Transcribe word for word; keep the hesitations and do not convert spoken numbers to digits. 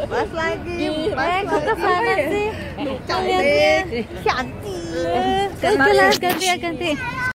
Pas lagi. Eh, kok ke sana sih? Cantik. Cantik. Ganti lah, ganti ya, ganti.